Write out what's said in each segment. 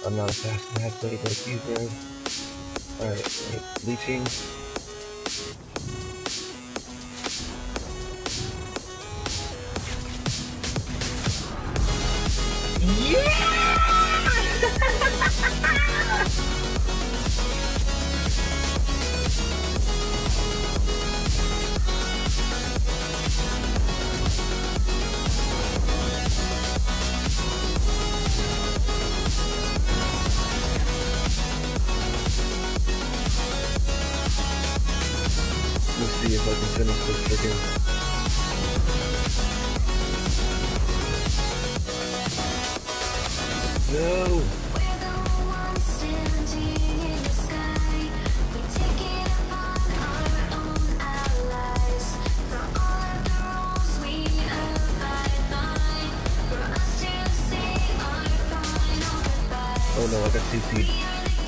I'm not a fast match lady like you, bro. Alright, leeching. Yeah! Let's see if I can finish this freaking. No! Oh no, I got CC'd.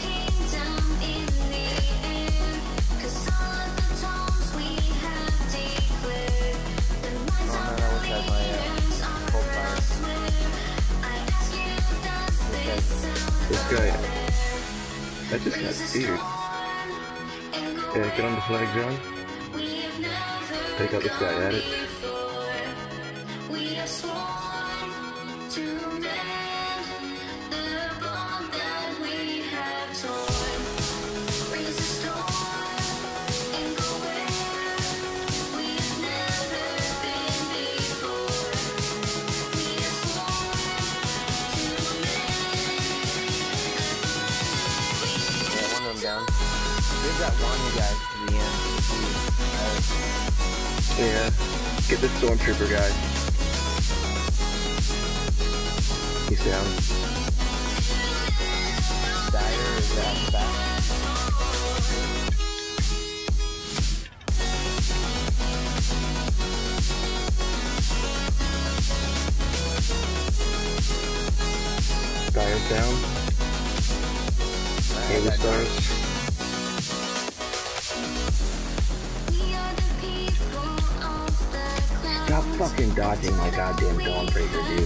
This guy, I just got steered. Yeah, get on the flag, John. Take out this guy at it. Down. Leave that one guy to the end. Yeah, get this stormtrooper guy. He's down. Dyer is that back. Dyer's down. Halo stars. Stop fucking dodging my goddamn Dawnbreaker, dude.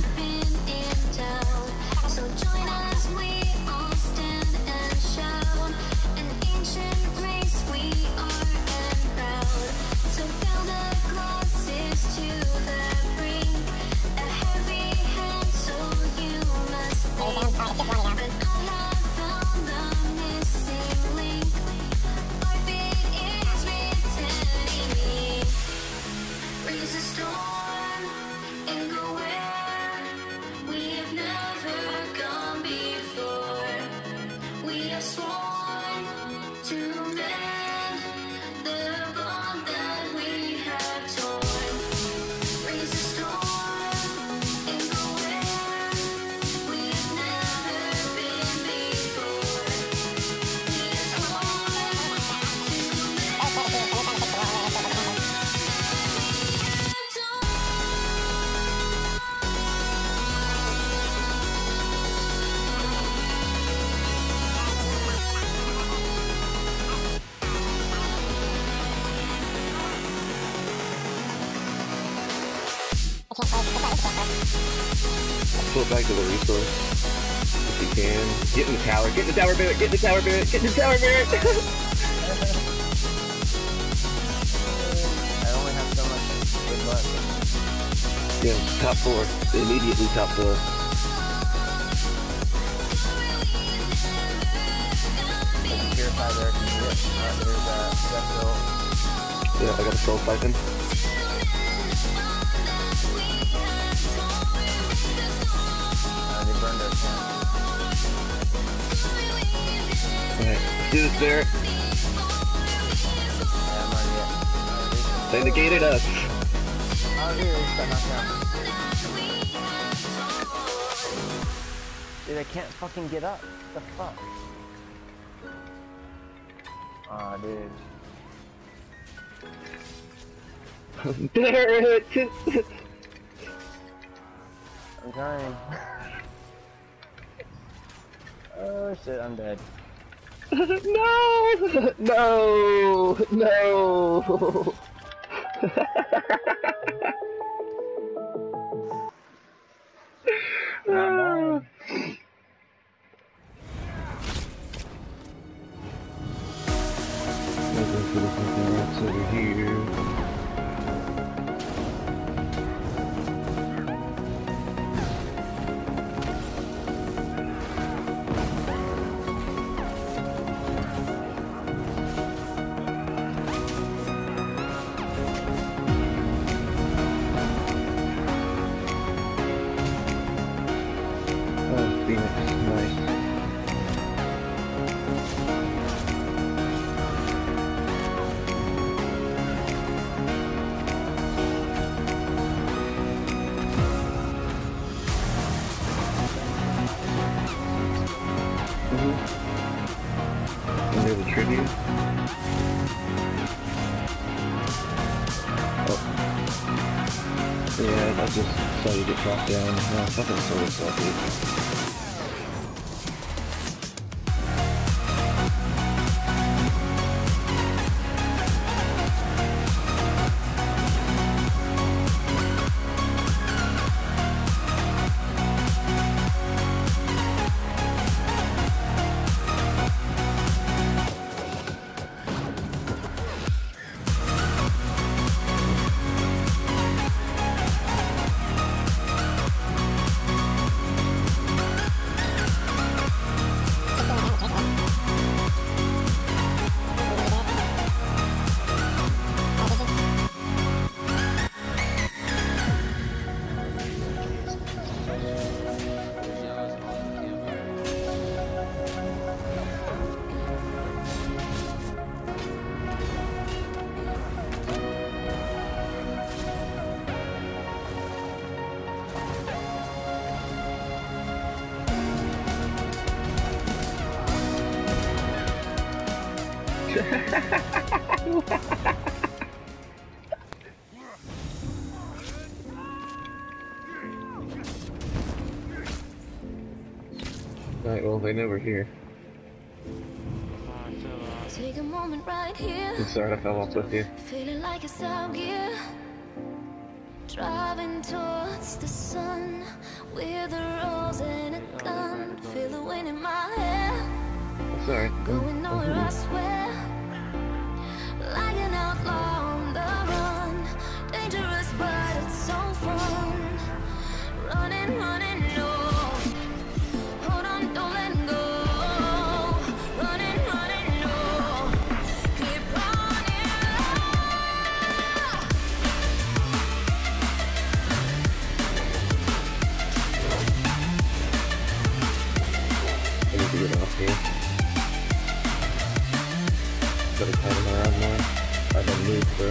Pull it back to the resource. If you can. Get in the tower. Get in the tower, Barrett. Get in the tower, Barrett. Get in the tower, Barrett. I only have so much good luck. Yeah, top 4. Immediately top 4. There's a purify there. Can you get? There's a special. Yeah, I got a soul siphon. They burned our camp. Alright, let's do this, Barrett. Yeah, I'm already at. They negated us. Oh, dude, they got knocked out. Dude, I can't fucking get up. What the fuck? Aw, dude. Barrett! I'm trying. Oh shit, I'm dead. No! No! No! Phoenix. Nice. Near the tribute. Oh. Yeah, I just saw you get dropped down. No, fucking solar selfie. Alright, well, they know we're here. Take a moment right here. I'm sorry I fell off with you. Feeling like it's out gear. Driving towards the sun with a rose and a gun. Feel the wind in my hair. Sorry. Going nowhere, I swear. Like an outlaw on the run. Dangerous, but it's so fun. Running, running, no. Hold on, don't let go. Running, running, no. Keep running. I need to get off here. Better time him around more. I don't move, bro.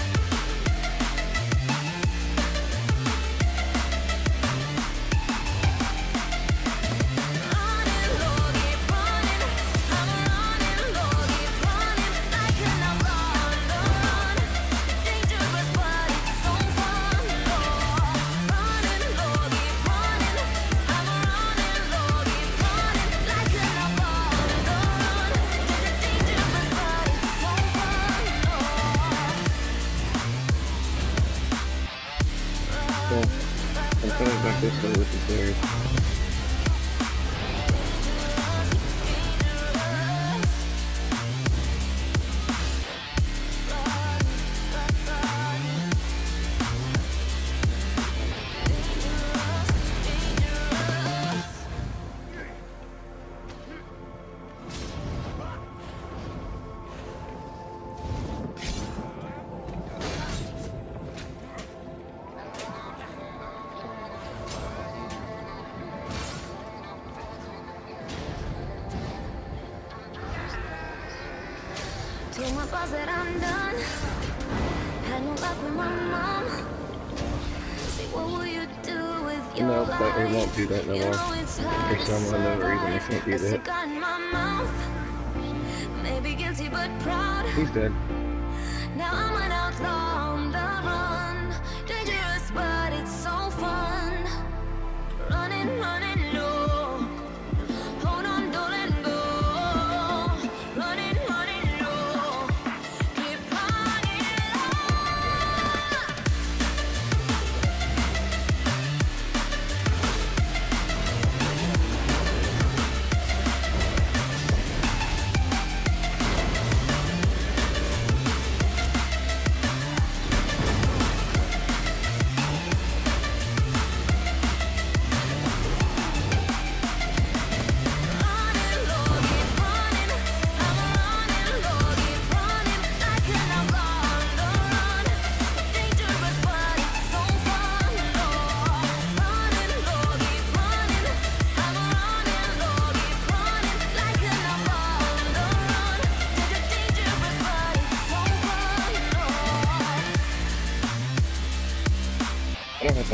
I'm coming back this way with the stairs. Told my boss that I'm done. Had no luck with my mom. Say, what will you do with your No, life? but we won't do that no more. For some unknown reason, we can't do that. Maybe guilty but proud. He's dead. Now I'm an outlaw on the run. Dangerous, but it's so fun. Running, running, no. Hold on, don't let go. Running, running, no. Keep running.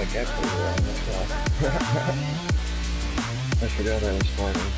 actually wrong, that's why. I forgot I was fighting.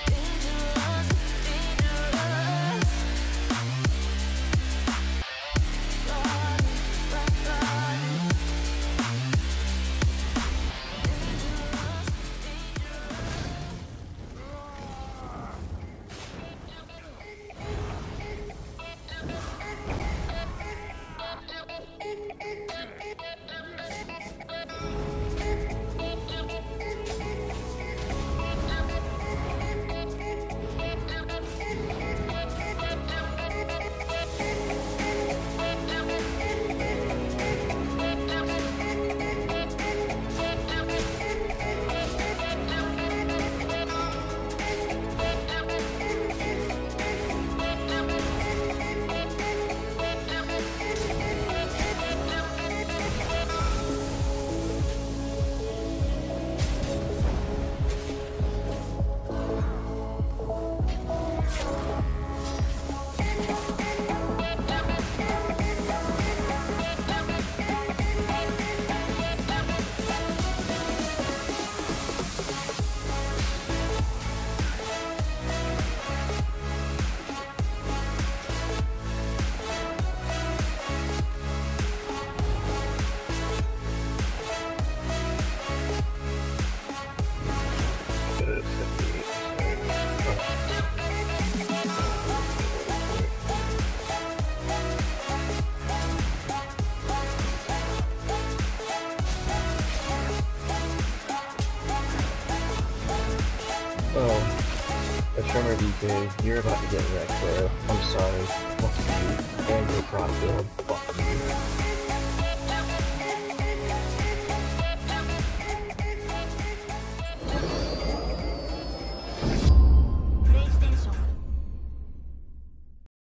Oh, a Tremor DK, you're about to get wrecked, bro. I'm sorry. Fuck you. And your prop build. Fuck you.